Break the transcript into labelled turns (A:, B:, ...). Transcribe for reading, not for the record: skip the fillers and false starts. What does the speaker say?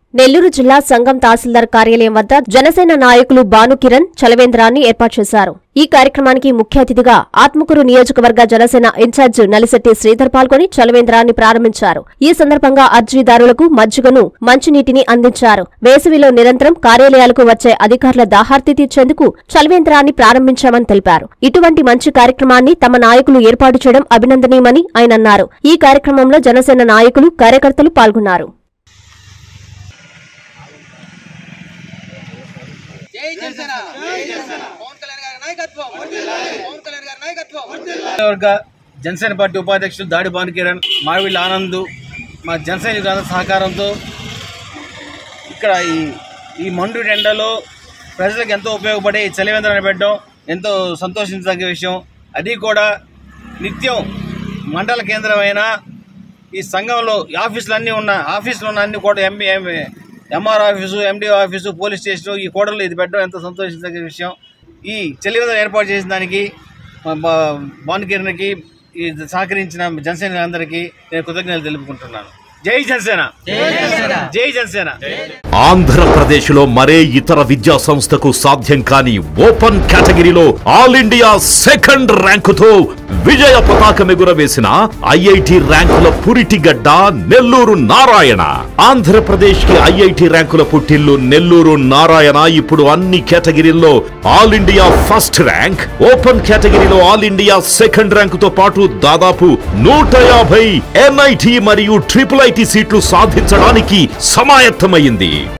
A: నెల్లూరు జిల్లా సంఘం తహసీల్దార్ కార్యాలయం వద్ద జనసేన నాయకులు భానుకిరణ్ చలవేంద్రాన్ని ఏర్పాటు చేశారు। ఈ కార్యక్రమానికి ముఖ్య అతిథిగా ఆత్మకూరు నియోజకవర్గ జనసేన ఇన్ఛార్జ్ నలిశెట్టి శ్రీధర్ పాల్గొని చలవేంద్రాన్ని ప్రారంభించారు। ఈ సందర్భంగా అర్జీదారులకు మజ్జిగను మంచినీటిని అందించారు। వేసవిలో నిరంతరం కార్యాలయాలకు వచ్చే అధికారుల దాహార్తి తీర్చేందుకు చలవేంద్రాన్ని ప్రారంభించామని తెలిపారు। ఇటువంటి మంచి కార్యక్రమాన్ని తమ నాయకులు ఏర్పాటు చేయడం అభినందనీయమని ఆయన అన్నారు। ఈ కార్యక్రమంలో జనసేన నాయకులు కార్యకర్తలు పాల్గొన్నారు।
B: జనసేన పార్టీ ఉపాధ్యక్షులు దాడి భానుకిరణ్, మావిళ్ళ ఆనంద్, మా జనసేన సహకారంతో ఇక్కడ ఈ మండు ఎండలో ప్రజలకు ఎంతో ఉపయోగపడే ఈ చలివేంద్రాన్ని పెట్టడం ఎంతో సంతోషించదగ్గ విషయం। అది కూడా నిత్యం మండల కేంద్రమైన ఈ సంఘంలో ఆఫీసులన్నీ ఉన్న అన్ని కూడా MR office, MDO office, police station ఈ కోడలు ఇది పెట్టడం ఎంతో సంతోషించదగ్గ విషయం। ఈ చలివేంద్రం ఏర్పాటు చేసిన భానుకిరణ్కి సహకరించిన జనసేన అందరికీ నేను కృతజ్ఞతలు తెలుపుకుంటున్నాను। జై జనసేన, జై జనసేన।
C: ఆంధ్రప్రదేశ్ లో మరే ఇతర విద్యా సంస్థకు సాధ్యం కాని ఓపెన్ కేటగిరీలో ఆల్ ఇండియా సెకండ్ ర్యాంకుతో విజయ పతాకం ఎగురవేసిన ఐఐటి ర్యాంకుల పురిటిగడ్డ నెల్లూరు నారాయణ। ఆంధ్రప్రదేశ్ కి ఐఐటి ర్యాంకుల పుట్టిల్లు నెల్లూరు నారాయణ ఇప్పుడు అన్ని కేటగిరీల్లో all India first rank, open కేటగిరీలో ఆల్ ఇండియా సెకండ్ ర్యాంకుతో పాటు దాదాపు 150 NIT మరియు ట్రిపుల్ IT సీట్లు సాధించడానికి సమాయత్తమైంది।